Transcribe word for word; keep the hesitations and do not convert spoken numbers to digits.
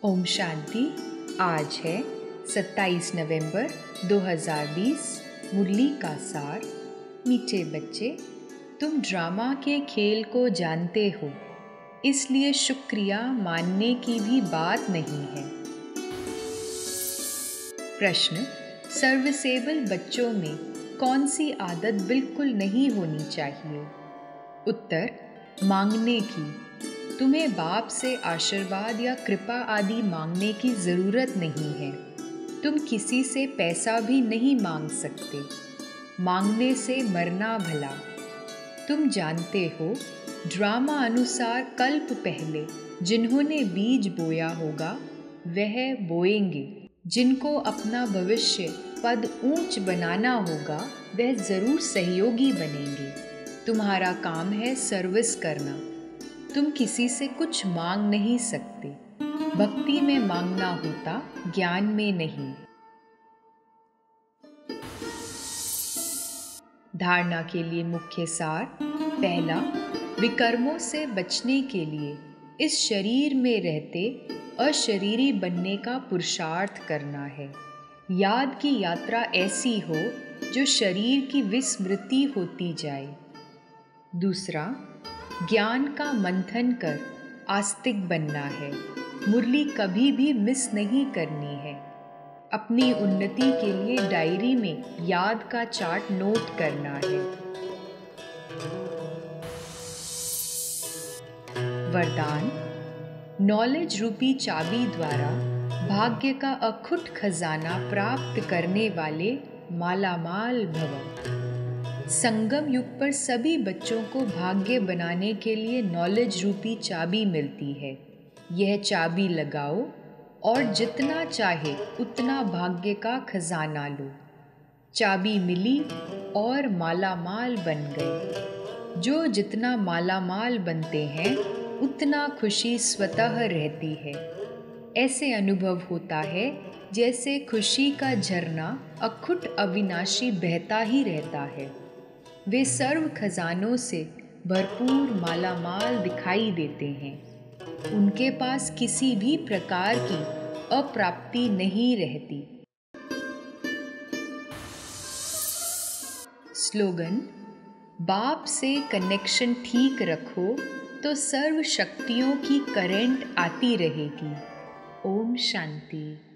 ओम शांति। आज है सत्ताईस नवंबर दो हज़ार बीस। मुरली का सार। मीठे बच्चे, तुम ड्रामा के खेल को जानते हो, इसलिए शुक्रिया मानने की भी बात नहीं है। प्रश्न: सर्विसेबल बच्चों में कौन सी आदत बिल्कुल नहीं होनी चाहिए? उत्तर: मांगने की। तुम्हें बाप से आशीर्वाद या कृपा आदि मांगने की ज़रूरत नहीं है। तुम किसी से पैसा भी नहीं मांग सकते। मांगने से मरना भला। तुम जानते हो, ड्रामा अनुसार कल्प पहले जिन्होंने बीज बोया होगा वह बोएंगे। जिनको अपना भविष्य पद ऊंच बनाना होगा वह ज़रूर सहयोगी बनेंगे। तुम्हारा काम है सर्विस करना। तुम किसी से कुछ मांग नहीं सकते। भक्ति में मांगना होता, ज्ञान में नहीं। धारणा के लिए मुख्य सार। पहला, विकर्मों से बचने के लिए इस शरीर में रहते अशरीरी बनने का पुरुषार्थ करना है। याद की यात्रा ऐसी हो जो शरीर की विस्मृति होती जाए। दूसरा, ज्ञान का मंथन कर आस्तिक बनना है। मुरली कभी भी मिस नहीं करनी है। अपनी उन्नति के लिए डायरी में याद का चार्ट नोट करना है। वरदान: नॉलेज रूपी चाबी द्वारा भाग्य का अखुट खजाना प्राप्त करने वाले मालामाल भव। संगम युग पर सभी बच्चों को भाग्य बनाने के लिए नॉलेज रूपी चाबी मिलती है। यह चाबी लगाओ और जितना चाहे उतना भाग्य का खजाना लो। चाबी मिली और मालामाल बन गए। जो जितना मालामाल बनते हैं उतना खुशी स्वतः रहती है। ऐसे अनुभव होता है जैसे खुशी का झरना अखुट अविनाशी बहता ही रहता है। वे सर्व खजानों से भरपूर मालामाल दिखाई देते हैं। उनके पास किसी भी प्रकार की अप्राप्ति नहीं रहती। स्लोगन: बाप से कनेक्शन ठीक रखो तो सर्व शक्तियों की करंट आती रहेगी। ओम शांति।